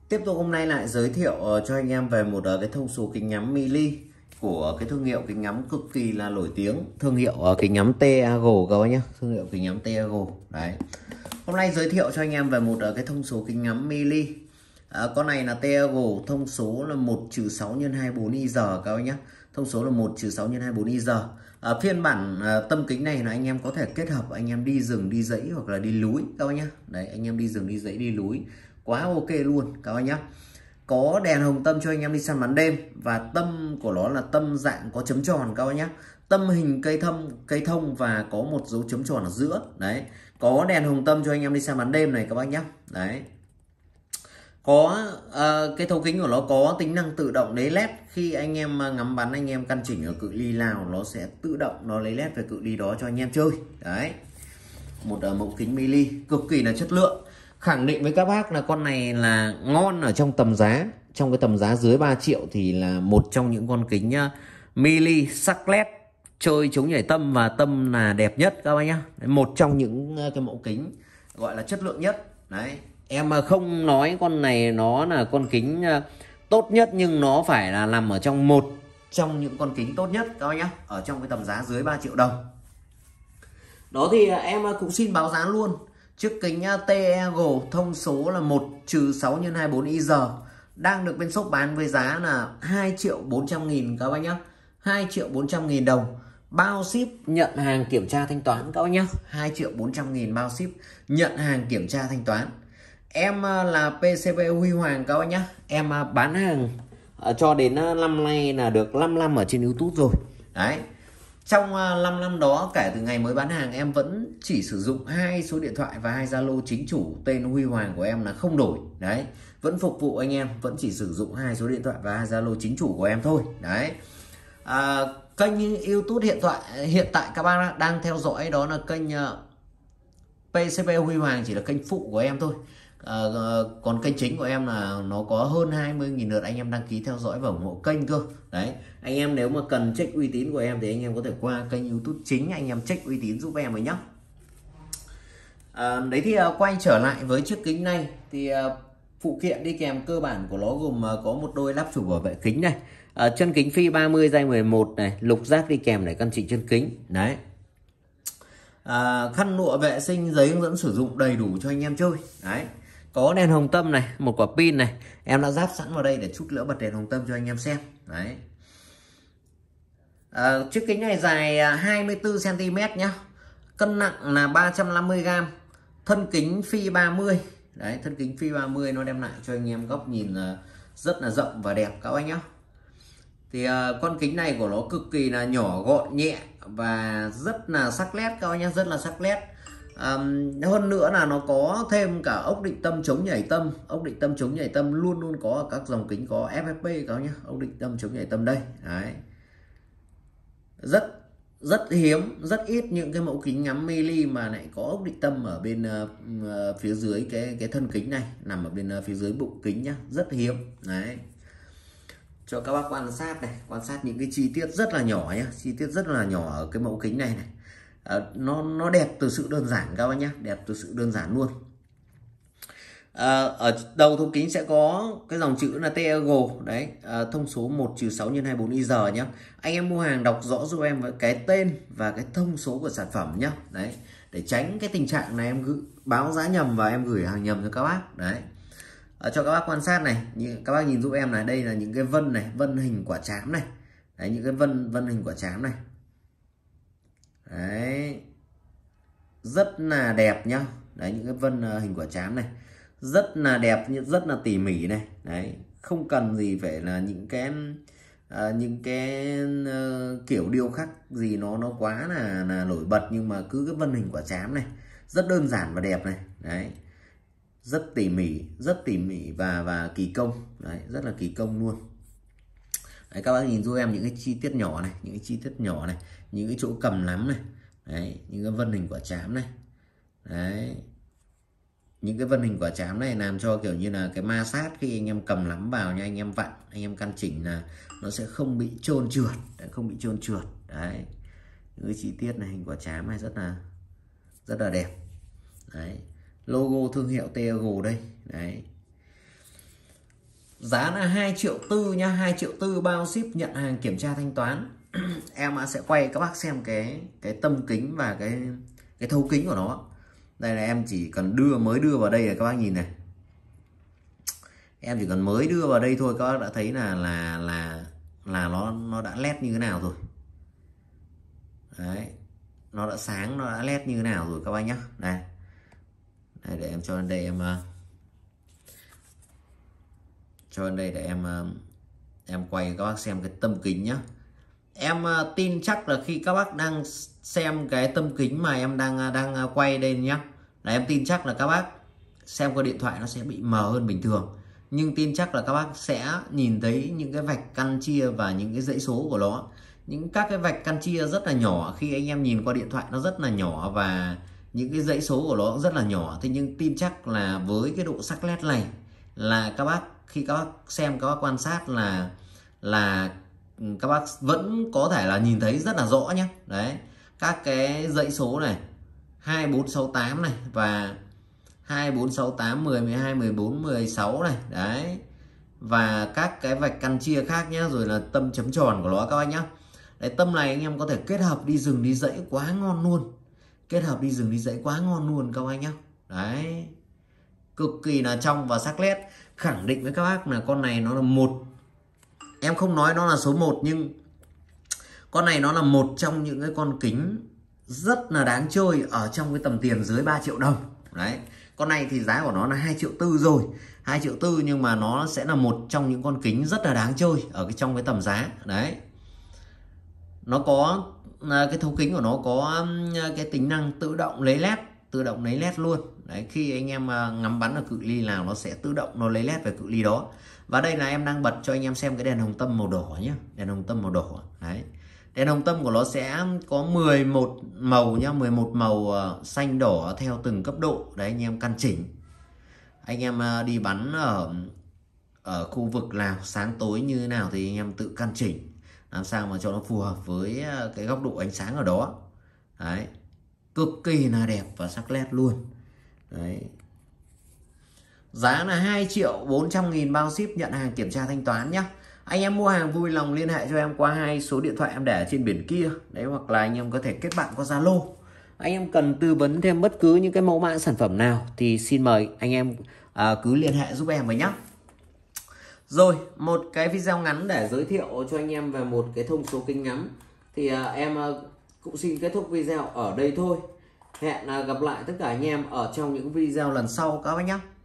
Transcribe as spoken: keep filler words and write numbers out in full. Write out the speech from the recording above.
Tiếp tục hôm nay lại giới thiệu cho anh em về một cái thông số kính ngắm mili của cái thương hiệu kính ngắm cực kỳ là nổi tiếng, thương hiệu kính ngắm tê a giê các bác nhé, thương hiệu kính ngắm tê a giê. Đấy. Hôm nay giới thiệu cho anh em về một cái thông số kính ngắm mili. À, con này là tê a giê, thông số là một trừ sáu nhân hai mươi bốn i giờ các bác nhé. Thông số là một trừ sáu nhân hai mươi bốn i giờ. À, phiên bản à, tâm kính này là anh em có thể kết hợp anh em đi rừng đi dãy hoặc là đi núi các bác nhé. Đấy, anh em đi rừng đi dãy đi núi quá ok luôn các bác nhé. Có đèn hồng tâm cho anh em đi săn bắn đêm, và tâm của nó là tâm dạng có chấm tròn các bác nhé. Tâm hình cây thông cây thông và có một dấu chấm tròn ở giữa. Đấy, có đèn hồng tâm cho anh em đi săn bắn đêm này các bác nhé. Đấy, có uh, cái thấu kính của nó có tính năng tự động lấy led. Khi anh em ngắm bắn, anh em căn chỉnh ở cự ly nào nó sẽ tự động nó lấy led về cự ly đó cho anh em chơi. Đấy, một uh, mẫu kính mili cực kỳ là chất lượng. Khẳng định với các bác là con này là ngon ở trong tầm giá, trong cái tầm giá dưới ba triệu thì là một trong những con kính uh, mili sắc led chơi chống nhảy tâm và tâm là đẹp nhất các bác nhá. Một trong những uh, cái mẫu kính gọi là chất lượng nhất. Đấy, em không nói con này nó là con kính uh, tốt nhất, nhưng nó phải là nằm ở trong một trong những con kính tốt nhất các bác nhá, ở trong cái tầm giá dưới ba triệu đồng. Đó thì uh, em uh, cũng xin báo giá luôn. Chiếc kính tê a giê thông số là một trừ sáu nhân hai mươi bốn i giờ đang được bên shop bán với giá là hai triệu bốn trăm nghìn các bác nhé. hai triệu bốn trăm nghìn đồng. Bao ship nhận hàng kiểm tra thanh toán các bác nhé. hai triệu bốn trăm nghìn bao ship nhận hàng kiểm tra thanh toán. Em là pê xê bê Huy Hoàng các bác nhé. Em bán hàng cho đến năm nay là được năm năm ở trên YouTube rồi. Đấy. Trong năm năm đó, kể từ ngày mới bán hàng, em vẫn chỉ sử dụng hai số điện thoại và hai Zalo chính chủ, tên Huy Hoàng của em là không đổi. Đấy, vẫn phục vụ anh em, vẫn chỉ sử dụng hai số điện thoại và hai Zalo chính chủ của em thôi. Đấy. À, kênh YouTube hiện tại hiện tại các bác đang theo dõi đó là kênh pê xê bê Huy Hoàng, chỉ là kênh phụ của em thôi. À, còn kênh chính của em là nó có hơn hai mươi nghìn lượt anh em đăng ký theo dõi và ủng hộ kênh cơ. Đấy, anh em nếu mà cần check uy tín của em thì anh em có thể qua kênh YouTube chính anh em check uy tín giúp em với nhé. À, đấy thì uh, quay trở lại với chiếc kính này thì uh, phụ kiện đi kèm cơ bản của nó gồm uh, có một đôi lắp chụp bảo vệ kính này, uh, chân kính phi ba mươi dây mười một này, lục giác đi kèm để căn chỉnh chân kính. Đấy, à, khăn lụa vệ sinh, giấy hướng dẫn sử dụng đầy đủ cho anh em chơi. Đấy, có đèn hồng tâm này, một quả pin này, em đã ráp sẵn vào đây để chút nữa bật đèn hồng tâm cho anh em xem. Đấy, à, chiếc kính này dài hai mươi tư xăng ti mét nhá, cân nặng là ba trăm năm mươi gam, thân kính phi ba mươi. Đấy, thân kính phi ba mươi nó đem lại cho anh em góc nhìn rất là rộng và đẹp các anh nhá. Thì uh, con kính này của nó cực kỳ là nhỏ gọn nhẹ và rất là sắc nét các anh nhá, rất là sắc nét. Um, hơn nữa là nó có thêm cả ốc định tâm chống nhảy tâm. Ốc định tâm chống nhảy tâm luôn luôn có ở các dòng kính có ép ép pê các nhá. Ốc định tâm chống nhảy tâm đây. Đấy, rất rất hiếm, rất ít những cái mẫu kính ngắm mili mà lại có ốc định tâm ở bên uh, uh, phía dưới cái cái thân kính này, nằm ở bên uh, phía dưới bụng kính nhá, rất hiếm. Đấy, cho các bác quan sát này, quan sát những cái chi tiết rất là nhỏ nhá, chi tiết rất là nhỏ ở cái mẫu kính này này. À, nó nó đẹp từ sự đơn giản các bác nhá, đẹp từ sự đơn giản luôn. À, ở đầu thấu kính sẽ có cái dòng chữ là tê a giê. Đấy, à, thông số một trừ sáu nhân hai mươi bốn i giờ nhá. Anh em mua hàng đọc rõ giúp em cái tên và cái thông số của sản phẩm nhá. Đấy, để tránh cái tình trạng này em cứ báo giá nhầm và em gửi hàng nhầm cho các bác. Đấy, à, cho các bác quan sát này, các bác nhìn giúp em này, đây là những cái vân này, vân hình quả trám này. Đấy, những cái vân vân hình quả trám này. Đấy, rất là đẹp nhá. Đấy, những cái vân uh, hình quả trám này rất là đẹp, rất là tỉ mỉ này. Đấy, không cần gì phải là những cái uh, những cái uh, kiểu điêu khắc gì nó nó quá là là nổi bật, nhưng mà cứ cái vân hình quả trám này rất đơn giản và đẹp này. Đấy, rất tỉ mỉ, rất tỉ mỉ và và kỳ công. Đấy, rất là kỳ công luôn. Đấy, các bác nhìn giúp em những cái chi tiết nhỏ này, những cái chi tiết nhỏ này, những cái chỗ cầm nắm này. Đấy, những cái vân hình quả trám này. Đấy, những cái vân hình quả trám này làm cho kiểu như là cái ma sát khi anh em cầm nắm vào nha, anh em vặn, anh em căn chỉnh là nó sẽ không bị trơn trượt, không bị trơn trượt. Đấy, những cái chi tiết này, hình quả trám này rất là rất là đẹp. Đấy, logo thương hiệu tê a giê đây. Đấy, Giá là hai triệu tư nha, hai triệu tư bao ship nhận hàng kiểm tra thanh toán. Em sẽ quay các bác xem cái cái tâm kính và cái cái thấu kính của nó. Đây là em chỉ cần đưa mới đưa vào đây là các bác nhìn này. Em chỉ cần mới đưa vào đây thôi các bác đã thấy là là là là nó nó đã led như thế nào rồi. Đấy. Nó đã sáng, nó đã led như thế nào rồi các bác nhá. Đây. Đây để em cho lên đây em cho lên đây để em em quay các bác xem cái tâm kính nhá. Em tin chắc là khi các bác đang xem cái tâm kính mà em đang đang quay đây nhá, là em tin chắc là các bác xem qua điện thoại nó sẽ bị mờ hơn bình thường, nhưng tin chắc là các bác sẽ nhìn thấy những cái vạch căn chia và những cái dãy số của nó. Những các cái vạch căn chia rất là nhỏ, khi anh em nhìn qua điện thoại nó rất là nhỏ, và những cái dãy số của nó cũng rất là nhỏ. Thế nhưng tin chắc là với cái độ sắc nét này là các bác khi các bác xem, các bác quan sát là là các bác vẫn có thể là nhìn thấy rất là rõ nhé. Đấy, các cái dãy số này hai bốn sáu tám này và hai bốn sáu tám mười mười hai mười bốn mười sáu này. Đấy, và các cái vạch căn chia khác nhá, rồi là tâm chấm tròn của nó các bác nhá. Đấy, tâm này anh em có thể kết hợp đi rừng đi dãy quá ngon luôn, kết hợp đi rừng đi dãy quá ngon luôn các bác nhá. Đấy, cực kỳ là trong và sắc nét. Khẳng định với các bác là con này nó là một, em không nói nó là số một, nhưng con này nó là một trong những cái con kính rất là đáng chơi ở trong cái tầm tiền dưới ba triệu đồng. Đấy, con này thì giá của nó là hai triệu tư rồi, hai triệu tư, nhưng mà nó sẽ là một trong những con kính rất là đáng chơi ở cái trong cái tầm giá. Đấy, nó có cái thấu kính của nó có cái tính năng tự động lấy led, tự động lấy led luôn. Đấy, khi anh em ngắm bắn ở cự ly nào nó sẽ tự động nó lấy led về cự ly đó. Và đây là em đang bật cho anh em xem cái đèn hồng tâm màu đỏ nhé, đèn hồng tâm màu đỏ. Đấy, đèn hồng tâm của nó sẽ có mười một màu nhá, mười một màu xanh đỏ theo từng cấp độ. Đấy, anh em căn chỉnh. Anh em đi bắn ở ở khu vực nào, sáng tối như thế nào thì anh em tự căn chỉnh làm sao mà cho nó phù hợp với cái góc độ ánh sáng ở đó. Đấy, cực kỳ là đẹp và sắc nét luôn. Đấy, giá là hai triệu bốn trăm nghìn bao ship nhận hàng kiểm tra thanh toán nhá. Anh em mua hàng vui lòng liên hệ cho em qua hai số điện thoại em để ở trên biển kia. Đấy, hoặc là anh em có thể kết bạn qua Zalo. Anh em cần tư vấn thêm bất cứ những cái mẫu mã sản phẩm nào thì xin mời anh em à, cứ liên hệ giúp em với nhá. Rồi, một cái video ngắn để giới thiệu cho anh em về một cái thông số kính ngắm thì à, em à, cũng xin kết thúc video ở đây thôi. Hẹn à, gặp lại tất cả anh em ở trong những video lần sau các bác nhé.